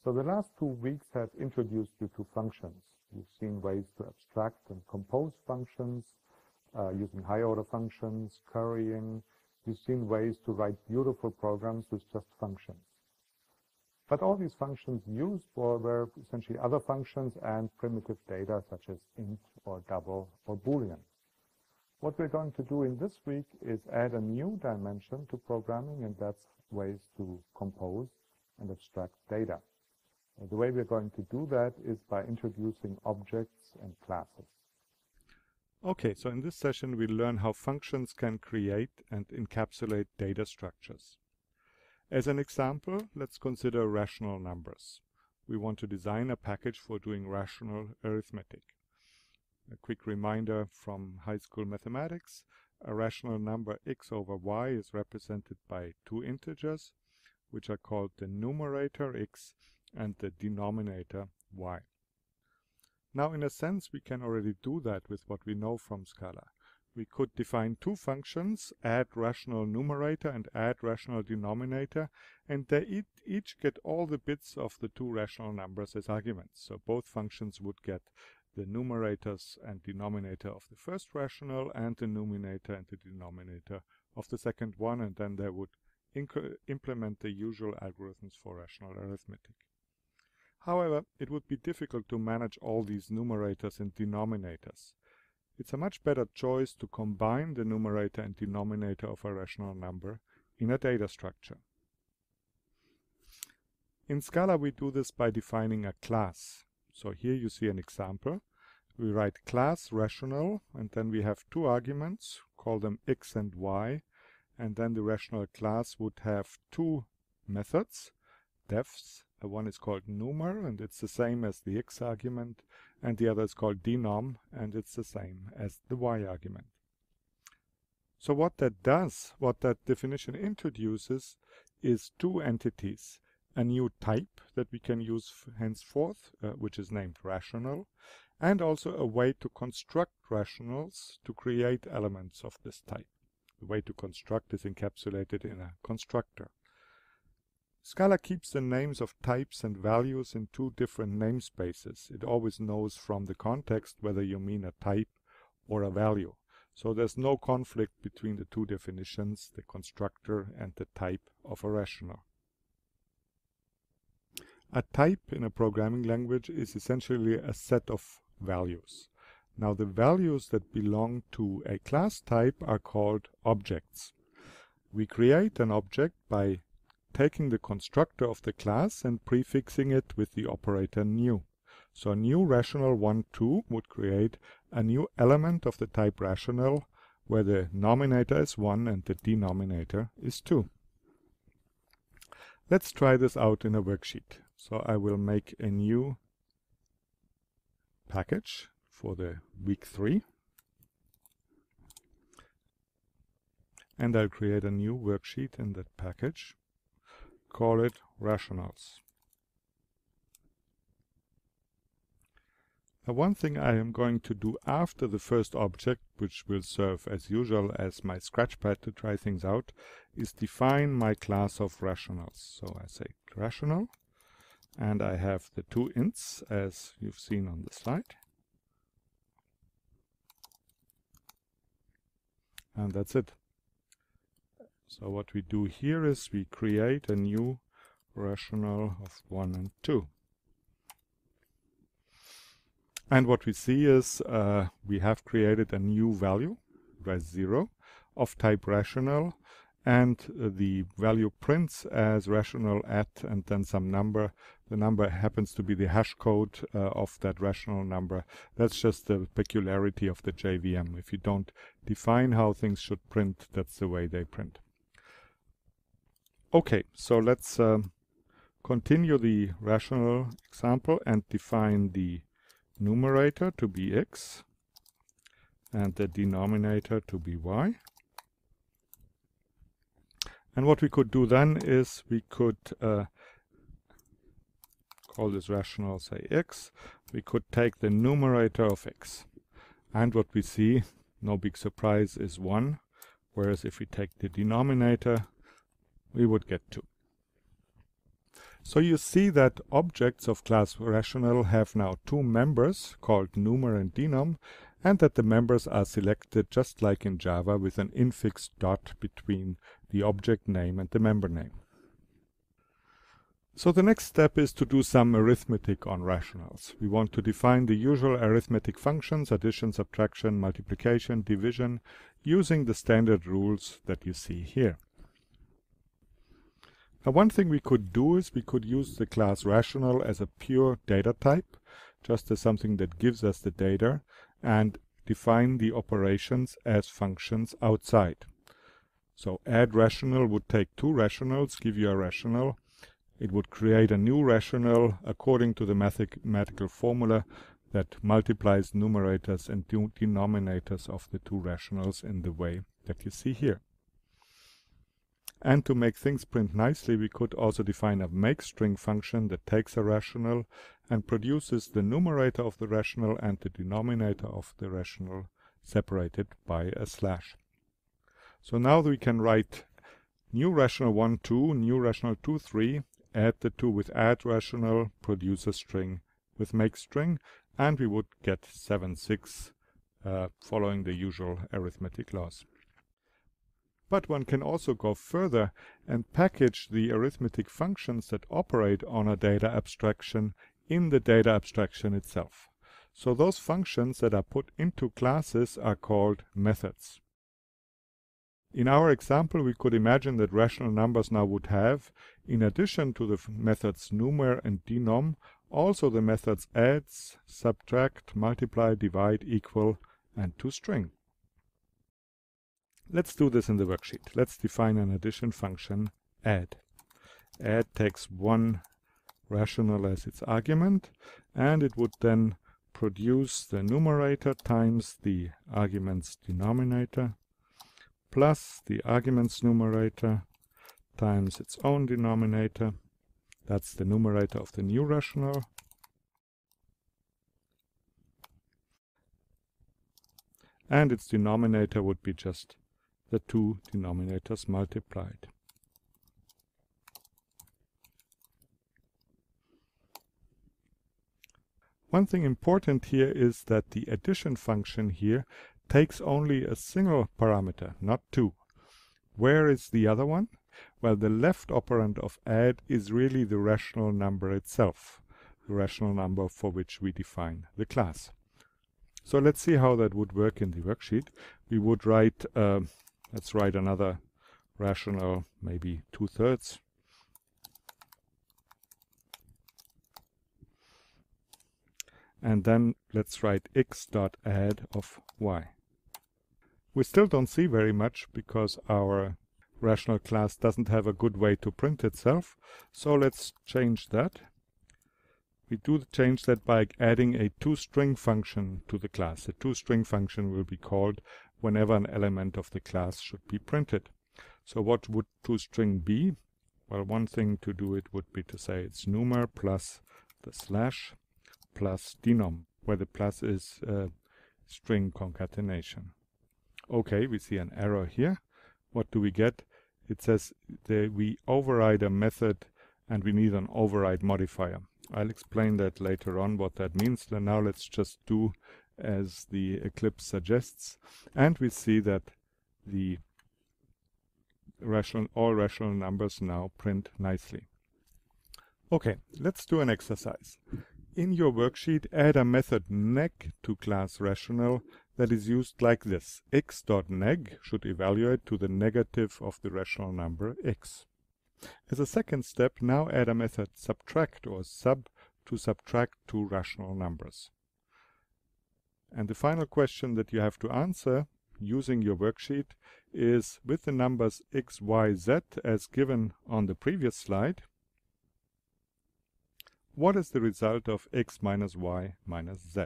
So the last 2 weeks have introduced you to functions. You've seen ways to abstract and compose functions using high-order functions, currying. You've seen ways to write beautiful programs with just functions. But all these functions used were essentially other functions and primitive data such as int or double or boolean. What we're going to do in this week is add a new dimension to programming, and that's ways to compose and abstract data. The way we're going to do that is by introducing objects and classes. Okay, so in this session we learn how functions can create and encapsulate data structures. As an example, let's consider rational numbers. We want to design a package for doing rational arithmetic. A quick reminder from high school mathematics: a rational number x over y is represented by 2 integers, which are called the numerator x and the denominator y. Now, in a sense, we can already do that with what we know from Scala. We could define 2 functions, add rational numerator and add rational denominator, and they each get all the bits of the 2 rational numbers as arguments. So both functions would get the numerators and denominator of the first rational and the numerator and the denominator of the second one, and then they would implement the usual algorithms for rational arithmetic. However, it would be difficult to manage all these numerators and denominators. It's a much better choice to combine the numerator and denominator of a rational number in a data structure. In Scala we do this by defining a class. So here you see an example. We write class rational, and then we have 2 arguments, call them x and y, and then the rational class would have 2 methods, defs. One is called numer, and it's the same as the x argument, and the other is called denom, and it's the same as the y argument. So what that does, what that definition introduces, is 2 entities: a new type that we can use henceforth, which is named rational, and also a way to construct rationals to create elements of this type. The way to construct is encapsulated in a constructor. Scala keeps the names of types and values in 2 different namespaces. It always knows from the context whether you mean a type or a value. So there's no conflict between the 2 definitions, the constructor and the type of a rational. A type in a programming language is essentially a set of values. Now, the values that belong to a class type are called objects. We create an object by taking the constructor of the class and prefixing it with the operator new. So a new rational 1, 2 would create a new element of the type rational, where the nominator is 1 and the denominator is 2. Let's try this out in a worksheet. So I will make a new package for the week 3. And I'll create a new worksheet in that package. Call it rationals. Now, one thing I am going to do after the first object, which will serve as usual as my scratchpad to try things out, is define my class of rationals. So I say rational, and I have the 2 ints as you've seen on the slide. And that's it. So what we do here is we create a new rational of 1 and 2. And what we see is we have created a new value, by 0, of type rational, and the value prints as rational at and then some number. The number happens to be the hash code of that rational number. That's just the peculiarity of the JVM. If you don't define how things should print, that's the way they print. Okay, so let's continue the rational example and define the numerator to be x and the denominator to be y. And what we could do then is we could call this rational, say x. We could take the numerator of x. And what we see, no big surprise, is 1. Whereas if we take the denominator, we would get 2. So you see that objects of class rational have now two members called numer and denom, and that the members are selected just like in Java with an infixed dot between the object name and the member name. So the next step is to do some arithmetic on rationals. We want to define the usual arithmetic functions, addition, subtraction, multiplication, division, using the standard rules that you see here. Now one thing we could do is we could use the class rational as a pure data type, just as something that gives us the data, and define the operations as functions outside. So add rational would take two rationals, give you a rational. It would create a new rational according to the mathematical formula that multiplies numerators and denominators of the two rationals in the way that you see here. And to make things print nicely, we could also define a makeString function that takes a rational and produces the numerator of the rational and the denominator of the rational separated by a slash. So now we can write new rational 1, 2, new rational 2, 3, add the two with add rational, produce a string with makeString, and we would get 7, 6 following the usual arithmetic laws. But one can also go further and package the arithmetic functions that operate on a data abstraction in the data abstraction itself. So those functions that are put into classes are called methods. In our example, we could imagine that rational numbers now would have, in addition to the methods numer and denom, also the methods adds, subtract, multiply, divide, equal, and toString. Let's do this in the worksheet. Let's define an addition function, add. Add takes one rational as its argument, and it would then produce the numerator times the argument's denominator plus the argument's numerator times its own denominator. That's the numerator of the new rational. And its denominator would be just the two denominators multiplied. One thing important here is that the addition function here takes only a single parameter, not two. Where is the other one? Well, the left operand of add is really the rational number itself, the rational number for which we define the class. So let's see how that would work in the worksheet. We would write, let's write another rational, maybe 2/3. And then let's write x.add of y. We still don't see very much because our rational class doesn't have a good way to print itself. So let's change that. We do change that by adding a toString function to the class. The toString function will be called whenever an element of the class should be printed. So what would toString be? Well, one thing to do it would be to say it's numer plus the slash plus denom, where the plus is string concatenation. Okay, we see an error here. What do we get? It says that we override a method and we need an override modifier. I'll explain that later on what that means. Now let's just do as the Eclipse suggests, and we see that the all rational numbers now print nicely. Okay, let's do an exercise. In your worksheet, add a method neg to class rational that is used like this. x.neg should evaluate to the negative of the rational number x. As a second step, now add a method subtract or sub to subtract two rational numbers. And the final question that you have to answer using your worksheet is, with the numbers x, y, z as given on the previous slide, what is the result of x minus y minus z?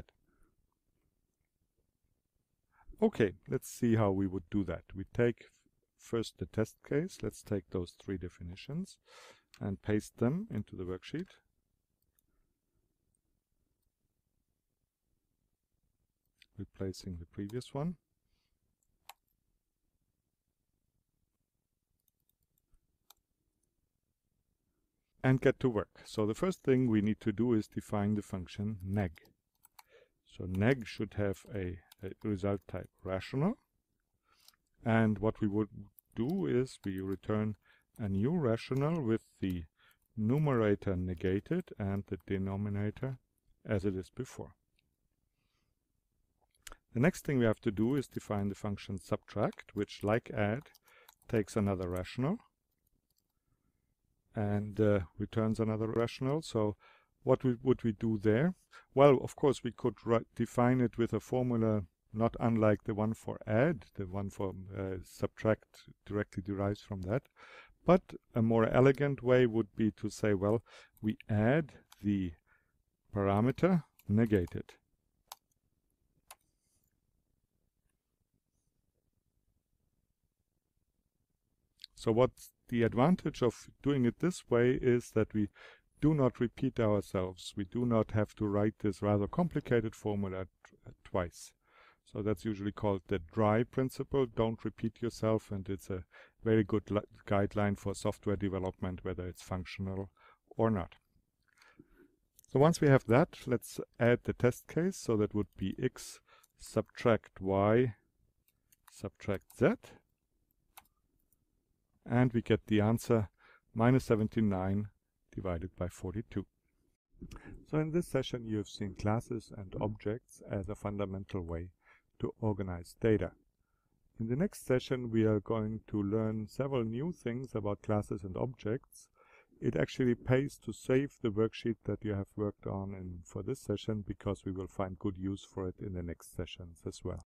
Okay, let's see how we would do that. We take first the test case. Let's take those three definitions and paste them into the worksheet. Replacing the previous one. and get to work. So the first thing we need to do is define the function neg. So neg should have a result type rational, and what we would do is we return a new rational with the numerator negated and the denominator as it is before. The next thing we have to do is define the function subtract, which, like add, takes another rational and returns another rational. So what would we do there? Well, of course, we could define it with a formula not unlike the one for add. The one for subtract directly derives from that. But a more elegant way would be to say, well, we add the parameter negated. So what's the advantage of doing it this way is that we do not repeat ourselves. We do not have to write this rather complicated formula twice. So that's usually called the dry principle. Don't repeat yourself, and it's a very good guideline for software development, whether it's functional or not. So once we have that, let's add the test case. So that would be x subtract y subtract z. And we get the answer minus 79 divided by 42. So in this session you have seen classes and objects as a fundamental way to organize data. In the next session we are going to learn several new things about classes and objects. It actually pays to save the worksheet that you have worked on for this session, because we will find good use for it in the next sessions as well.